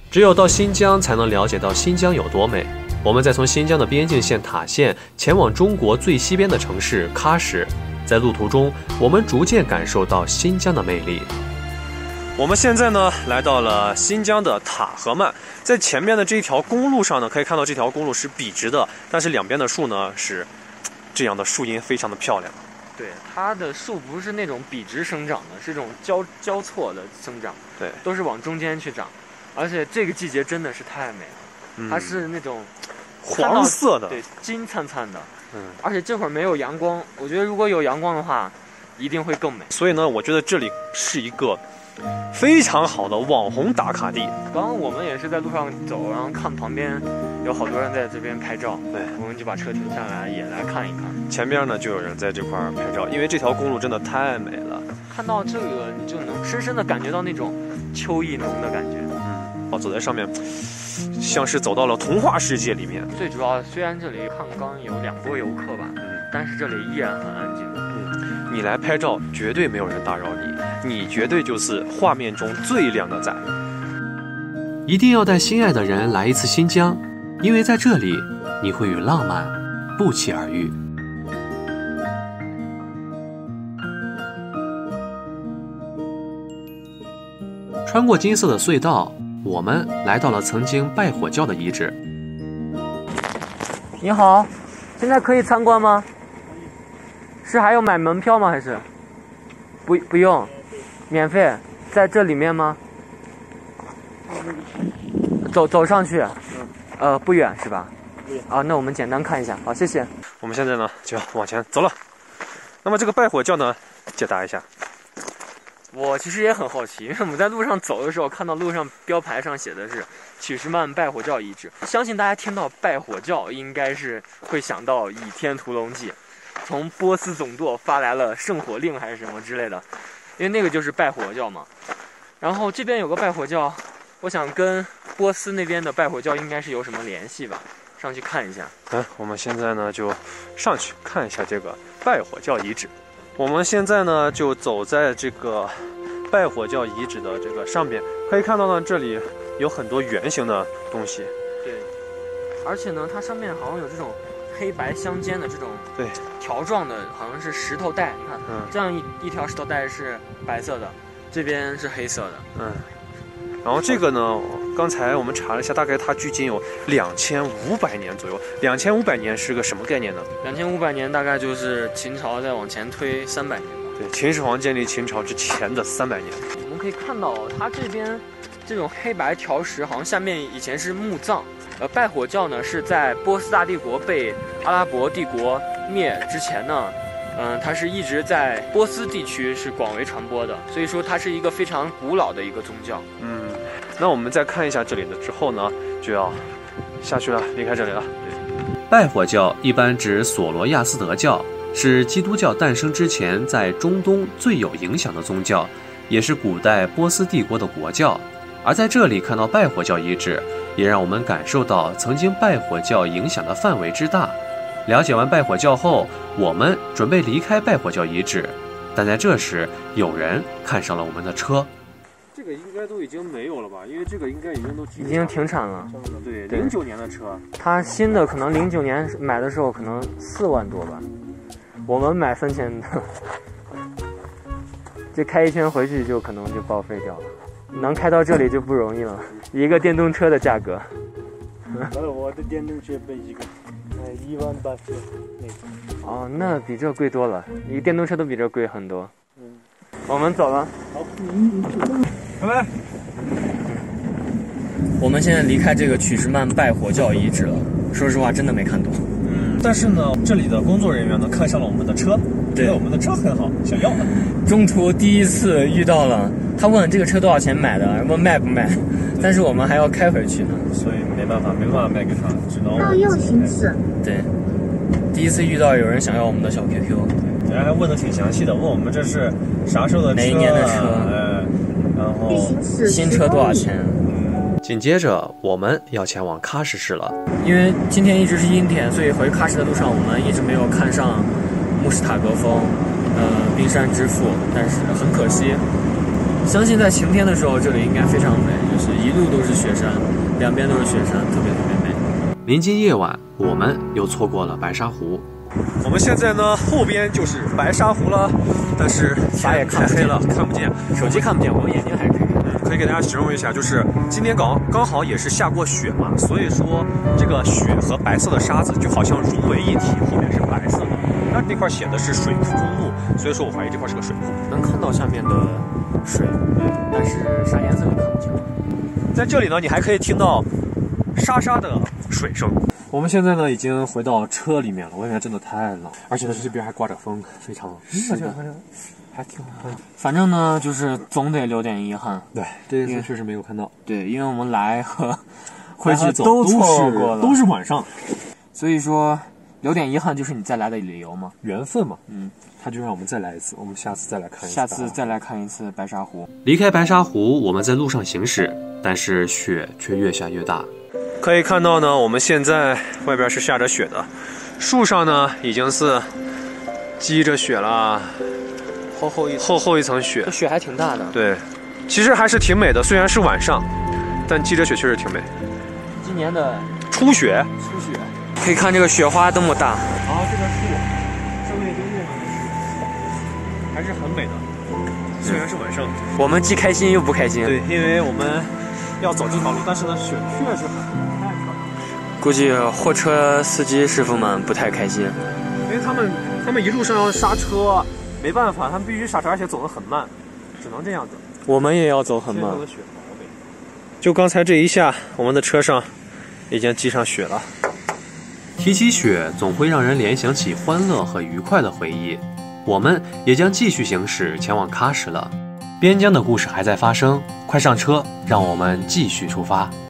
只有到新疆才能了解到新疆有多美。我们再从新疆的边境线塔县前往中国最西边的城市喀什，在路途中，我们逐渐感受到新疆的魅力。我们现在呢，来到了新疆的塔合曼，在前面的这一条公路上呢，可以看到这条公路是笔直的，但是两边的树呢是这样的树荫非常的漂亮。 对，它的树不是那种笔直生长的，是这种交错的生长， 对， 都是往中间去长，而且这个季节真的是太美了，它是那种黄色的， 对，金灿灿的，而且这会儿没有阳光，我觉得如果有阳光的话，一定会更美。 所以呢，我觉得这里是一个非常好的网红打卡地。 刚刚我们也是在路上走，然后看旁边有好多人在这边拍照， 对， 我们就把车停下来也来看一看。 前边呢就有人在这块拍照，因为这条公路真的太美了。 看到这个，你就能深深的感觉到那种秋意浓的感觉。 走在上面，像是走到了童话世界里面。 最主要，虽然这里看刚有2波游客吧，但是这里依然很安静。 你来拍照，绝对没有人打扰你，你绝对就是画面中最靓的仔。一定要带心爱的人来一次新疆，因为在这里，你会与浪漫不期而遇。穿过金色的隧道，我们来到了曾经拜火教的遗址。 你好，现在可以参观吗？是还要买门票吗？还是不用，免费？在这里面吗？走上去，不远是吧？啊，那我们简单看一下，好，谢谢。 我们现在呢就要往前走了。那么这个拜火教呢，解答一下。 我其实也很好奇，因为我们在路上走的时候，看到路上标牌上写的是曲什曼拜火教遗址。相信大家听到拜火教，应该是会想到《倚天屠龙记》，从波斯总舵发来了圣火令还是什么之类的，因为那个就是拜火教嘛。然后这边有个拜火教，我想跟波斯那边的拜火教应该是有什么联系吧，上去看一下。 我们现在呢就上去看一下这个拜火教遗址。我们现在呢就走在这个拜火教遗址的这个上边，可以看到呢这里有很多圆形的东西。 对，而且呢它上面好像有这种黑白相间的这种对条状的，好像是石头带。你看，这样一条石头带是白色的，这边是黑色的。 然后这个呢，刚才我们查了一下，大概它距今有2500年左右。2500年是个什么概念呢 ？2500年大概就是秦朝再往前推300年吧。 对，秦始皇建立秦朝之前的300年。 我们可以看到，它这边这种黑白条石，好像下面以前是墓葬。拜火教呢是在波斯大帝国被阿拉伯帝国灭之前呢，它是一直在波斯地区是广为传播的，所以说它是一个非常古老的一个宗教。 那我们再看一下这里的之后呢，就要下去了，离开这里了。拜火教一般指索罗亚斯德教，是基督教诞生之前在中东最有影响的宗教，也是古代波斯帝国的国教。而在这里看到拜火教遗址，也让我们感受到曾经拜火教影响的范围之大。了解完拜火教后，我们准备离开拜火教遗址，但在这时，有人看上了我们的车。这个应该都已经没有了吧？因为这个应该已经停产了。 对，09年的车。 它新的可能09年买的时候可能4万多吧，我们买3000的，这开一圈回去就可能就报废掉了。能开到这里就不容易了，一个电动车的价格。 我的电动车被一个18000那个。 哦，那比这贵多了，一个电动车都比这贵很多。我们走了。 好，拜拜。 我们现在离开这个曲什曼拜火教遗址了，说实话真的没看懂。 但是呢，这里的工作人员呢看上了我们的车，觉得我们的车很好，想要。 中途第一次遇到了，他问这个车多少钱买的，问卖不卖，但是我们还要开回去呢， 所以没办法卖给他，只能到右行驶。 对，第一次遇到有人想要我们的小 QQ， 人还问的挺详细的，问我们这是啥时候的车， 哪一年的车， 然后新车多少钱。 紧接着我们要前往喀什市了， 因为今天一直是阴天，所以回喀什的路上我们一直没有看上穆什塔格峰，冰山之父，但是很可惜。 相信在晴天的时候，这里应该非常美，就是一路都是雪山，两边都是雪山，特别美。 临近夜晚，我们又错过了白沙湖。我们现在呢，后边就是白沙湖了，但是啥也看不见太黑了，看不见， 手机看不见，我们眼睛还是可以看。 可以给大家形容一下，就是今天刚好也是下过雪嘛，所以说这个雪和白色的沙子就好像融为一体，后面是白色的。那块写的是水库公路，所以说我怀疑这块是个水库。 能看到下面的水，但是啥颜色都看不清。 在这里呢，你还可以听到沙沙的水声。我们现在呢已经回到车里面了，外面真的太冷，而且呢这边还刮着风，非常是的， 还挺好看的。 反正呢，就是总得留点遗憾。 对，这一次确实没有看到。 对，因为我们来和回去都错过了， 都是晚上， 所以说留点遗憾就是你再来的理由嘛， 缘分嘛。 他就让我们再来一次，我们下次再来看一次。 下次再来看一次白沙湖。 离开白沙湖，我们在路上行驶，但是雪却越下越大。可以看到呢，我们现在外边是下着雪的，树上呢已经是积着雪了，厚厚一层雪。 这雪还挺大的。 对，其实还是挺美的，虽然是晚上，但积着雪确实挺美。 今年的初雪， 可以看这个雪花多么大。 这个树上面都落满了雪，还是很美的。虽然是晚上， 我们既开心又不开心。 对，因为我们要走这条路，但是呢，雪确实很太漂亮了。 估计货车司机师傅们不太开心， 因为他们一路上要刹车，没办法，他们必须刹车，而且走得很慢，只能这样子。 我们也要走很慢。 就刚才这一下，我们的车上已经积上雪了。提起雪，总会让人联想起欢乐和愉快的回忆。我们也将继续行驶前往喀什了。边疆的故事还在发生，快上车，让我们继续出发。